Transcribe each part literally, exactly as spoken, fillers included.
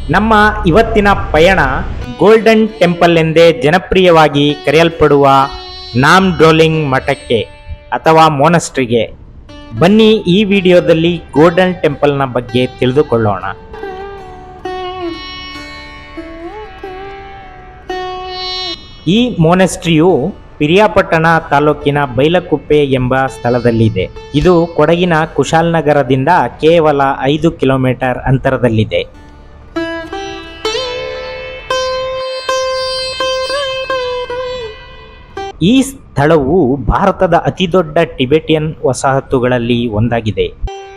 ನಮ್ಮ ಇವತ್ತಿನ ಪಯಣ ಗೋಲ್ಡನ್ ಟೆಂಪಲ್ ಎಂದೇ ಜನಪ್ರಿಯವಾಗಿ ಕರೆಯಲ್ಪಡುವ ನಾಮ್ಡ್ರೋಲಿಂಗ್ ಮಠಕ್ಕೆ ಅಥವಾ ಮೊನಸ್ಟ್ರಿಗೆ. ಬನ್ನಿ ಈ ವಿಡಿಯೋದಲ್ಲಿ ಗೋಲ್ಡನ್ ಟೆಂಪಲ್ನ ಬಗ್ಗೆ ತಿಳಿದುಕೊಳ್ಳೋಣ. ಈ ಮೊನಸ್ಟ್ರಿಯು ಪಿರಿಯಾಪಟ್ಟಣ ತಾಲೂಕಿನ ಬೈಲಕುಪ್ಪೆ ಎಂಬ ಸ್ಥಳದಲ್ಲಿದೆ. ಇದು ಕೊಡಗಿನ ಕುಶಾಲನಗರದಿಂದ ಕೇವಲ ಐದು ಕಿಲೋಮೀಟರ್ ಅಂತರದಲ್ಲಿದೆ. ಈ ಸ್ಥಳವು ಭಾರತದ ಅತಿದೊಡ್ಡ ಟಿಬೆಟಿಯನ್ ವಸಾಹತುಗಳಲ್ಲಿ ಒಂದಾಗಿದೆ.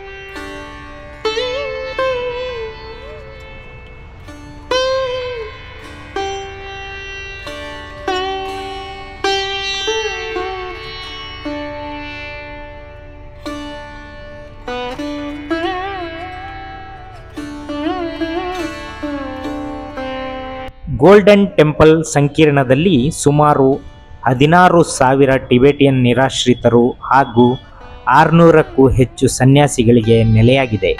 ಗೋಲ್ಡನ್ ಟೆಂಪಲ್ ಸಂಕೀರ್ಣದಲ್ಲಿ ಸುಮಾರು ಹದಿನಾರು ಸಾವಿರ ಟಿಬೆಟಿಯನ್ ನಿರಾಶ್ರಿತರು ಹಾಗೂ ಆರುನೂರಕ್ಕೂ ಹೆಚ್ಚು ಸನ್ಯಾಸಿಗಳಿಗೆ ನೆಲೆಯಾಗಿದೆ.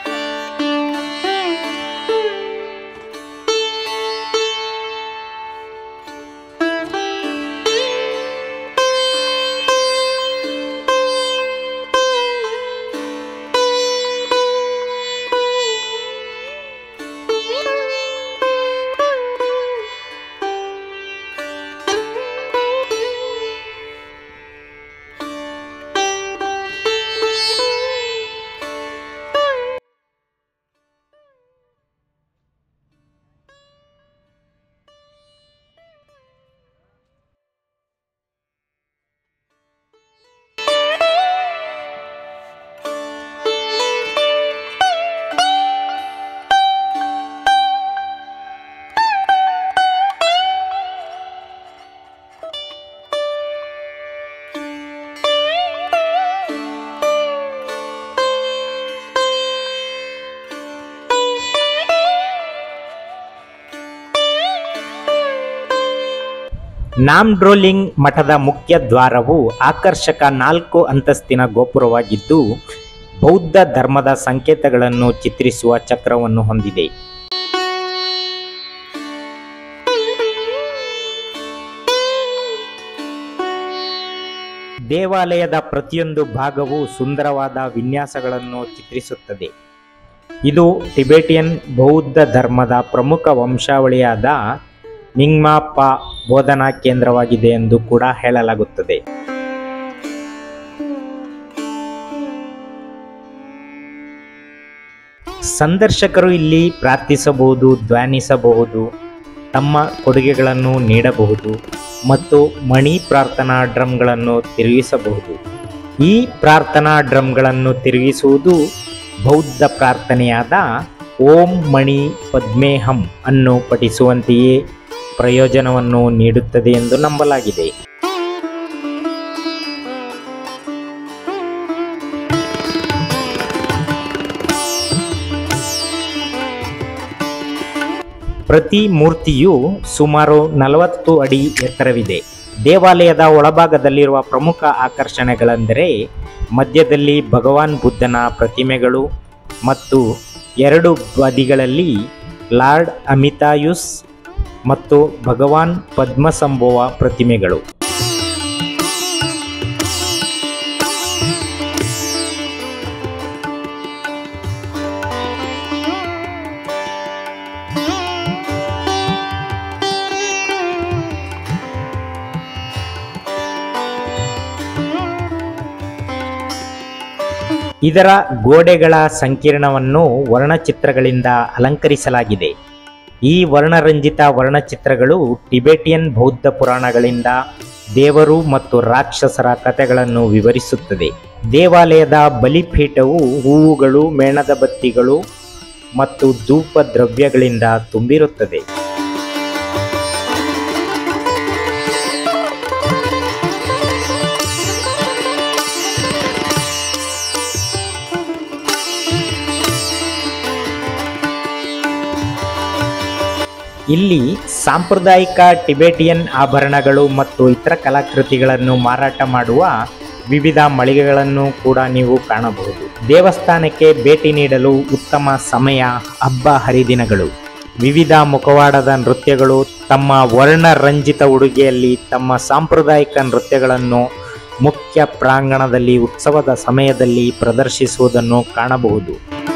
ನಾಮ್ಡ್ರೋಲಿಂಗ್ ಮಠದ ಮುಖ್ಯ ದ್ವಾರವು ಆಕರ್ಷಕ ನಾಲ್ಕು ಅಂತಸ್ತಿನ ಗೋಪುರವಾಗಿದ್ದು ಬೌದ್ಧ ಧರ್ಮದ ಸಂಕೇತಗಳನ್ನು ಚಿತ್ರಿಸುವ ಚಕ್ರವನ್ನು ಹೊಂದಿದೆ. ದೇವಾಲಯದ ಪ್ರತಿಯೊಂದು ಭಾಗವು ಸುಂದರವಾದ ವಿನ್ಯಾಸಗಳನ್ನು ಚಿತ್ರಿಸುತ್ತದೆ. ಇದು ಟಿಬೆಟಿಯನ್ ಬೌದ್ಧ ಧರ್ಮದ ಪ್ರಮುಖ ವಂಶಾವಳಿಯಾದ ಮಿಂಗ್ಮಾಪ ಬೋಧನಾ ಕೇಂದ್ರವಾಗಿದೆ ಎಂದು ಕೂಡ ಹೇಳಲಾಗುತ್ತದೆ. ಸಂದರ್ಶಕರು ಇಲ್ಲಿ ಪ್ರಾರ್ಥಿಸಬಹುದು, ಧ್ಯಾನಿಸಬಹುದು, ತಮ್ಮ ಕೊಡುಗೆಗಳನ್ನು ನೀಡಬಹುದು ಮತ್ತು ಮಣಿ ಪ್ರಾರ್ಥನಾ ಡ್ರಮ್ಗಳನ್ನು ತಿರುಗಿಸಬಹುದು. ಈ ಪ್ರಾರ್ಥನಾ ಡ್ರಮ್ಗಳನ್ನು ತಿರುಗಿಸುವುದು ಬೌದ್ಧ ಪ್ರಾರ್ಥನೆಯಾದ ಓಂ ಮಣಿ ಪದ್ಮೇಹಂ ಅನ್ನು ಪಠಿಸುವಂತೆಯೇ ಪ್ರಯೋಜನವನ್ನು ನೀಡುತ್ತದೆ ಎಂದು ನಂಬಲಾಗಿದೆ. ಪ್ರತಿ ಮೂರ್ತಿಯು ಸುಮಾರು ನಲವತ್ತು ಅಡಿ ಎತ್ತರವಿದೆ. ದೇವಾಲಯದ ಒಳಭಾಗದಲ್ಲಿರುವ ಪ್ರಮುಖ ಆಕರ್ಷಣೆಗಳೆಂದರೆ ಮಧ್ಯದಲ್ಲಿ ಭಗವಾನ್ ಬುದ್ಧನ ಪ್ರತಿಮೆಗಳು ಮತ್ತು ಎರಡು ಬದಿಗಳಲ್ಲಿ ಲಾರ್ಡ್ ಅಮಿತಾಯುಸ್ ಮತ್ತು ಭಗವಾನ್ ಪದ್ಮಸಂಭವ ಪ್ರತಿಮೆಗಳು. ಇದರ ಗೋಡೆಗಳ ಸಂಕೀರ್ಣವನ್ನು ವರ್ಣಚಿತ್ರಗಳಿಂದ ಅಲಂಕರಿಸಲಾಗಿದೆ. ಈ ವರ್ಣರಂಜಿತ ವರ್ಣಚಿತ್ರಗಳು ಟಿಬೆಟಿಯನ್ ಬೌದ್ಧ ಪುರಾಣಗಳಿಂದ ದೇವರು ಮತ್ತು ರಾಕ್ಷಸರ ಕಥೆಗಳನ್ನು ವಿವರಿಸುತ್ತದೆ. ದೇವಾಲಯದ ಬಲಿಪೀಠವು ಹೂವುಗಳು, ಮೇಣದ ಬತ್ತಿಗಳು ಮತ್ತು ಧೂಪ ದ್ರವ್ಯಗಳಿಂದ ತುಂಬಿರುತ್ತದೆ. ಇಲ್ಲಿ ಸಾಂಪ್ರದಾಯಿಕ ಟಿಬೆಟಿಯನ್ ಆಭರಣಗಳು ಮತ್ತು ಇತರ ಕಲಾಕೃತಿಗಳನ್ನು ಮಾರಾಟ ಮಾಡುವ ವಿವಿಧ ಮಳಿಗೆಗಳನ್ನು ಕೂಡ ನೀವು ಕಾಣಬಹುದು. ದೇವಸ್ಥಾನಕ್ಕೆ ಭೇಟಿ ನೀಡಲು ಉತ್ತಮ ಸಮಯ ಹಬ್ಬ ಹರಿದಿನಗಳು. ವಿವಿಧ ಮುಖವಾಡದ ನೃತ್ಯಗಳು ತಮ್ಮ ವರ್ಣರಂಜಿತ ಉಡುಗೆಯಲ್ಲಿ ತಮ್ಮ ಸಾಂಪ್ರದಾಯಿಕ ನೃತ್ಯಗಳನ್ನು ಮುಖ್ಯ ಪ್ರಾಂಗಣದಲ್ಲಿ ಉತ್ಸವದ ಸಮಯದಲ್ಲಿ ಪ್ರದರ್ಶಿಸುವುದನ್ನು ಕಾಣಬಹುದು.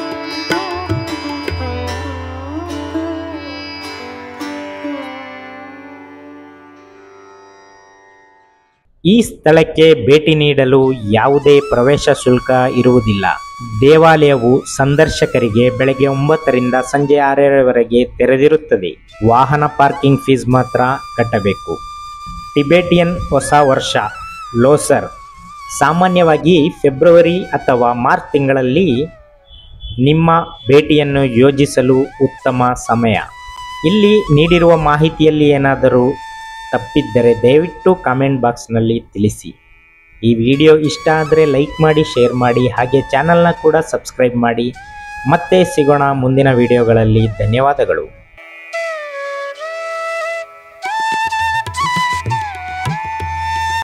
ಈ ಸ್ಥಳಕ್ಕೆ ಭೇಟಿ ನೀಡಲು ಯಾವುದೇ ಪ್ರವೇಶ ಶುಲ್ಕ ಇರುವುದಿಲ್ಲ. ದೇವಾಲಯವು ಸಂದರ್ಶಕರಿಗೆ ಬೆಳಗ್ಗೆ ಒಂಬತ್ತರಿಂದ ಸಂಜೆ ಆರರವರೆಗೆ ತೆರೆದಿರುತ್ತದೆ. ವಾಹನ ಪಾರ್ಕಿಂಗ್ ಫೀಸ್ ಮಾತ್ರ ಕಟ್ಟಬೇಕು. ಟಿಬೆಟಿಯನ್ ಹೊಸ ವರ್ಷ ಲೋಸರ್ ಸಾಮಾನ್ಯವಾಗಿ ಫೆಬ್ರವರಿ ಅಥವಾ ಮಾರ್ಚ್ ತಿಂಗಳಲ್ಲಿ ನಿಮ್ಮ ಭೇಟಿಯನ್ನು ಯೋಜಿಸಲು ಉತ್ತಮ ಸಮಯ. ಇಲ್ಲಿ ನೀಡಿರುವ ಮಾಹಿತಿಯಲ್ಲಿ ಏನಾದರೂ ತಪ್ಪಿದ್ದರೆ ದಯವಿಟ್ಟು ಕಾಮೆಂಟ್ ಬಾಕ್ಸ್ನಲ್ಲಿ ತಿಳಿಸಿ. ಈ ವಿಡಿಯೋ ಇಷ್ಟ ಆದರೆ ಲೈಕ್ ಮಾಡಿ, ಶೇರ್ ಮಾಡಿ, ಹಾಗೆ ಚಾನಲ್ನ ಕೂಡ ಸಬ್ಸ್ಕ್ರೈಬ್ ಮಾಡಿ. ಮತ್ತೆ ಸಿಗೋಣ ಮುಂದಿನ ವಿಡಿಯೋಗಳಲ್ಲಿ. ಧನ್ಯವಾದಗಳು.